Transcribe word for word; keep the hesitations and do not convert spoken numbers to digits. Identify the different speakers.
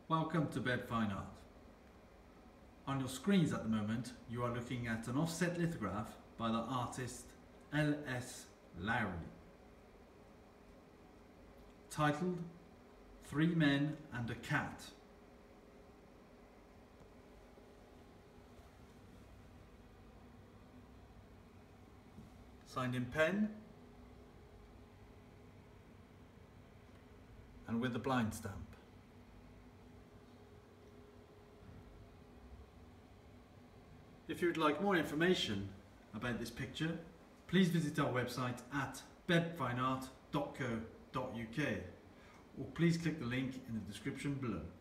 Speaker 1: Welcome to Bed Fine Art. On your screens at the moment, you are looking at an offset lithograph by the artist L S Lowry, titled Three Men and a Cat. Signed in pen and with the blind stamp. If you would like more information about this picture, please visit our website at bed fine art dot co dot U K or please click the link in the description below.